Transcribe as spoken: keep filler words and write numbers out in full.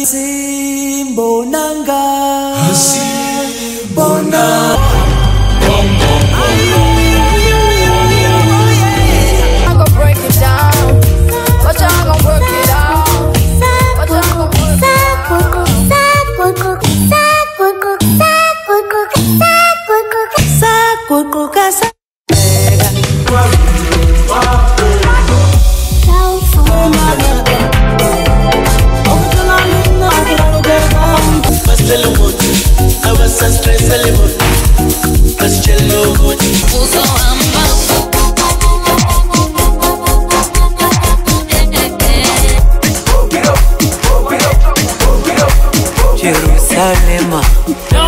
Simbo nanga Simbo nanga I'm gonna break it down, but y'all gonna work it out. But y'all gonna Jerusalema